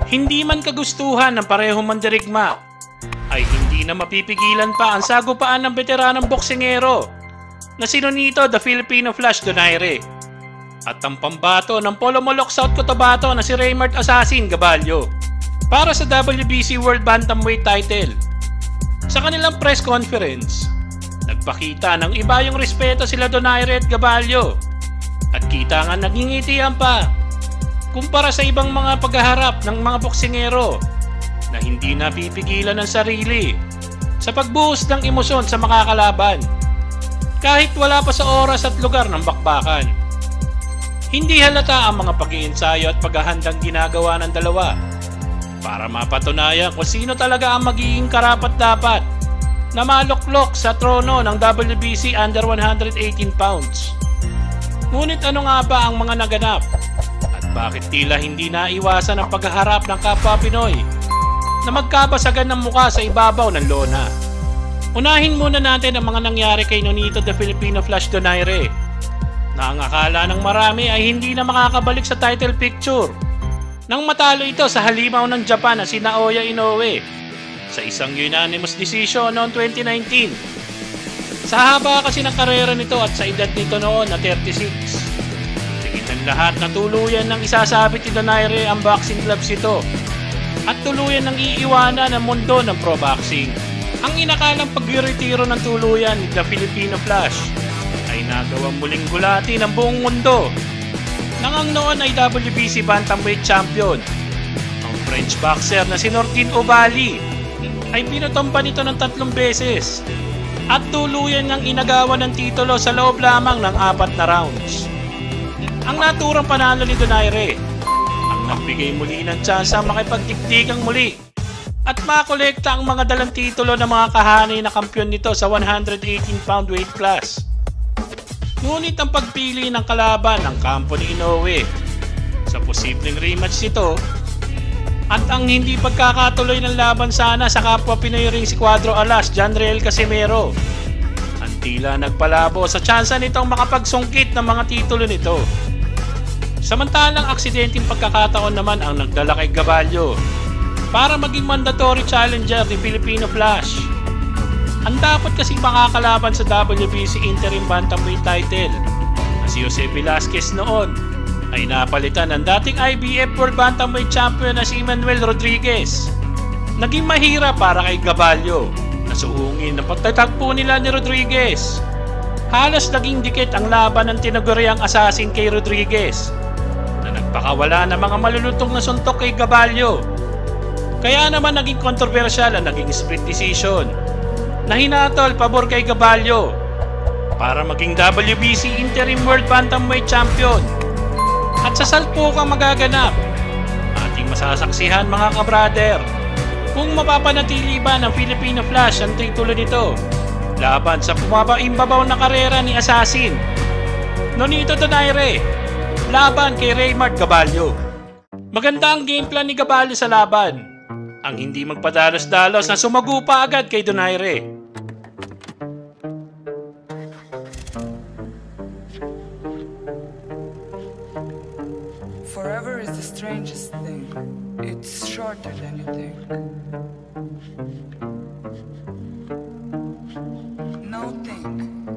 Hindi man kagustuhan ng parehong mandirigma, ay hindi na mapipigilan pa ang sagupaan ng veteranong boksingero na si Nonito the Filipino Flash Donaire at ang pambato ng Polo Moloch South Cotabato na si Raymart Assassin Gaballo para sa WBC World Bantamweight title. Sa kanilang press conference, nagpakita ng iba yung respeto sila Donaire at Gaballo at kita nga nagingitian pa kumpara sa ibang mga paghaharap ng mga boksingero na hindi napipigilan ng sarili sa pagbuhos ng emosyon sa makakalaban kahit wala pa sa oras at lugar ng bakbakan. Hindi halata ang mga pag-iensayo at paghahandang ginagawa ng dalawa para mapatunayan kung sino talaga ang magiging karapat-dapat na maluklok sa trono ng WBC under 118 pounds. Ngunit ano nga ba ang mga naganap? At bakit tila hindi naiwasan ang paghaharap ng kapwa Pinoy na magkabasagan ng muka sa ibabaw ng lona? Unahin muna natin ang mga nangyari kay Nonito the Filipino Flash Donaire na ang akala ng marami ay hindi na makakabalik sa title picture nang matalo ito sa halimaw ng Japan na si Naoya Inoue sa isang unanimous decision noong 2019. Sa haba kasi ng karera nito at sa edad nito noon na 36, tigitan lahat na tuluyan ng isasabit ni Donaire ang boxing gloves ito at tuluyan ng iiwanan ng mundo ng pro boxing. Ang inakalang pagretiro ng tuluyan ni The Filipino Flash ay nagawang muling gulati ng buong mundo nang ang noon ay WBC Bantamweight Champion. Ang French boxer na si Nordin Oubaali ay pinutumpa nito ng 3 beses at tuluyan ng inagawan ng titulo sa loob lamang ng 4 na rounds. Ang naturang panalo ni Donaire ang nagbigay muli ng tsansa makipagtiktigang muli at makolekta ang mga dalang titulo ng mga kahanay na kampyon nito sa 118-pound weight class. Ngunit ang pagpili ng kalaban ng kampo ni Inoue sa posibleng rematch nito at ang hindi pagkakatuloy ng laban sana sa kapwa Pinoy ring si Cuadro Alas Janriel Casimero ang tila nagpalabo sa tsansa nitong makapagsungkit ng mga titulo nito. Samantalang aksidenteng pagkakataon naman ang nagdala kay Gaballo para maging mandatory challenger ni Filipino Flash. Ang dapat kasing makakalaban sa WBC Interim Bantamweight title na si Jose Velasquez noon ay napalitan ng dating IBF World Bantamweight Champion na si Emmanuel Rodriguez. Naging mahirap para kay Gaballo na suungin ng pagtatagpo nila ni Rodriguez. Halos naging dikit ang laban ng tinaguriang assassin kay Rodriguez na nagpakawala ng mga malulutong na suntok kay Gaballo. Kaya naman naging kontrobersyal ang naging split decision na hinatol pabor kay Gaballo para maging WBC Interim World Bantamweight Champion. At sa salpukang magaganap, ating masasaksihan mga kabrader kung mapapanatili ba ng Filipino Flash ang titulo nito laban sa pumabaimbabaw na karera ni Assassin Nonito Donaire laban kay Raymart Gaballo. Maganda ang game plan ni Gaballo sa laban, ang hindi magpadalos-dalos na sumagu pa agad kay Donaire. Forever is the strangest thing. It's shorter than you think. No think.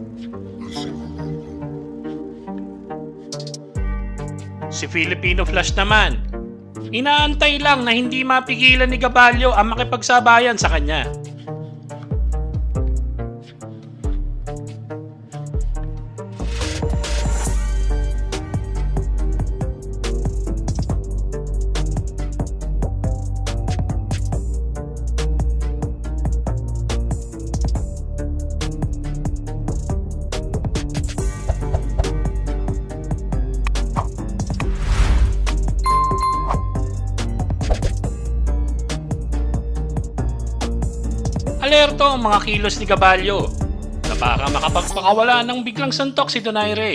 Si Filipino Flash naman, inaantay lang na hindi mapigilan ni Gaballo ang makipagsabayan sa kanya. Alerto ang mga kilos ni Gaballo na baka makapagpakawala ng biglang suntok si Donaire.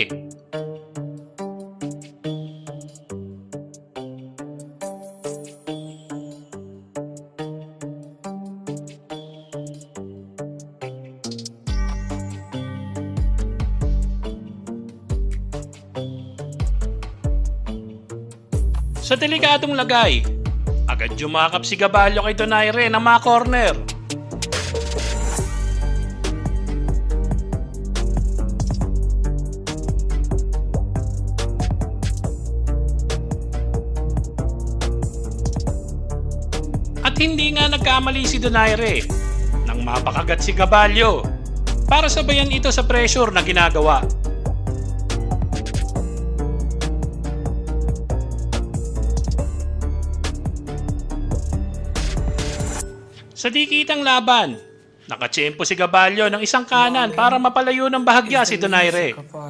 Sa delikadong lagay, Agad yumakap si Gabalyo kay Donaire ng mga corner. At hindi nga nagkamali si Donaire nang mapakagat si Gabalyo para sabayan ito sa pressure na ginagawa. Sa dikitang laban, nakatsyempo si Gabalyo ng isang kanan para mapalayo ng bahagya si Donaire.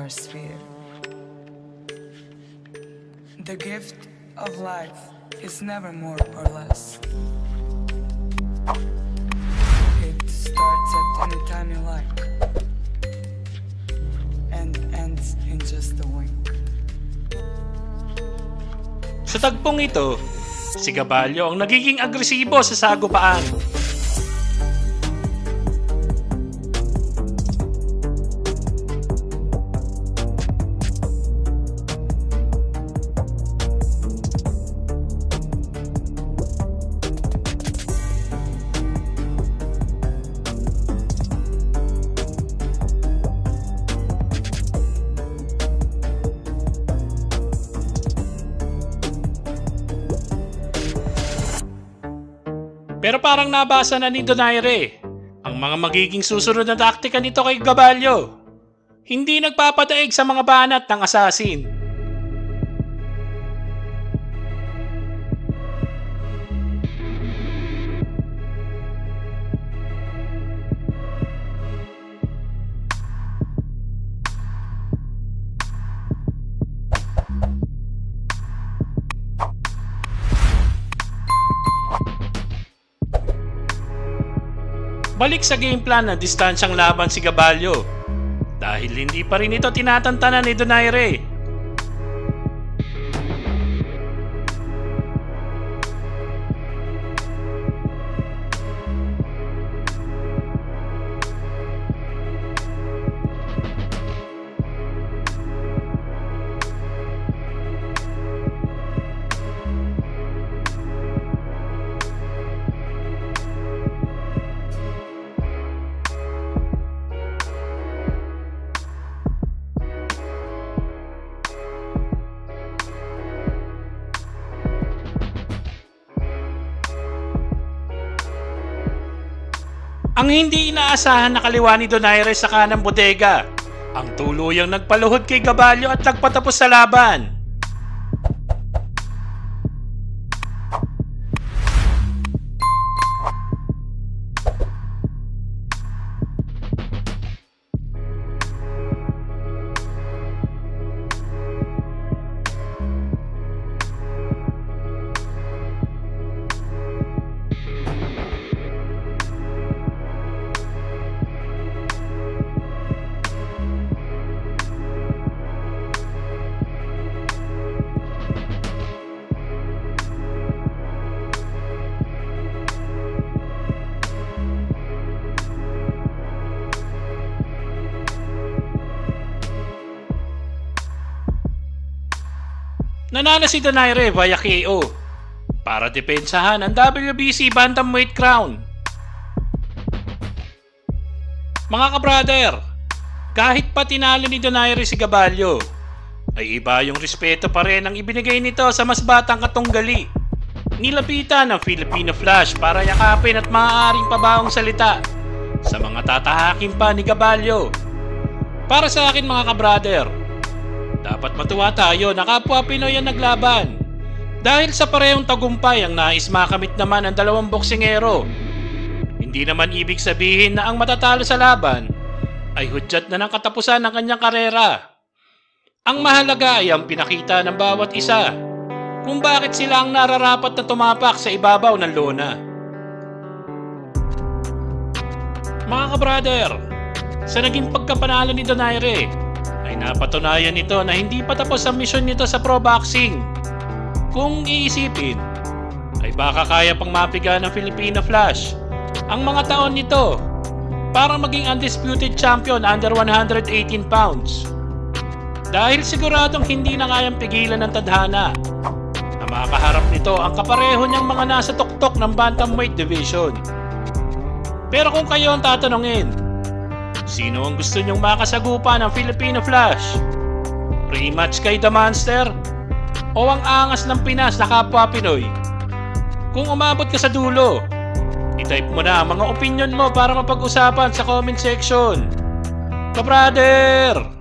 The gift of life is never more or less. It starts at any time you like and ends in just a wink. Sa tagpong ito, si Gabalyo ang nagiging agresibo sa sagupaan. Pero parang nabasa na ni Donaire ang mga magiging susunod na taktika nito kay Gabalyo. Hindi nagpapadaig sa mga banat ng assassin. Balik sa game plan na distansyang laban si Gabalyo dahil hindi pa rin ito tinatantanan ni Donaire. Ang hindi inaasahan na kaliwa ni Donaire sa kanang bodega, ang tuluyang nagpaluhod kay Gabalyo at nagpatapos sa laban. Nanalo si Donaire via KO para depensahan ang WBC Bantamweight Crown. Mga kabrader, kahit pa tinalo ni Donaire si Gabalyo, ay iba yung respeto pa rin ang ibinigay nito sa mas batang katunggali. Nilapitan ng Filipino Flash para yakapin at maaaring pabaong salita sa mga tatahakin pa ni Gabalyo. Para sa akin mga kabrader, dapat matuwa tayo na kapwa Pinoy ang naglaban dahil sa parehong tagumpay ang nais makamit naman ng dalawang boksingero. Hindi naman ibig sabihin na ang matatalo sa laban ay hudyat na ng katapusan ng kanyang karera. Ang mahalaga ay ang pinakita ng bawat isa kung bakit sila ang nararapat na tumapak sa ibabaw ng lona. Mga kabrader, sa naging pagkapanalo ni Donaire, ay napatunayan nito na hindi pa tapos ang misyon nito sa pro boxing. Kung iisipin, ay baka kaya pang mapiga ng Filipino Flash ang mga taon nito para maging undisputed champion under 118 pounds. Dahil siguradong hindi na kayang pigilan ng tadhana na Makakaharap nito ang kapareho niyang mga nasa tuktok ng Bantamweight Division. Pero kung kayo ang tatanungin, sino ang gusto niyong makasagupa ng Filipino Flash? Rematch kay The Monster? O ang angas ng Pinas na kapwa Pinoy? Kung umabot ka sa dulo, i-type mo na ang mga opinion mo para mapag-usapan sa comment section. Ka-brother!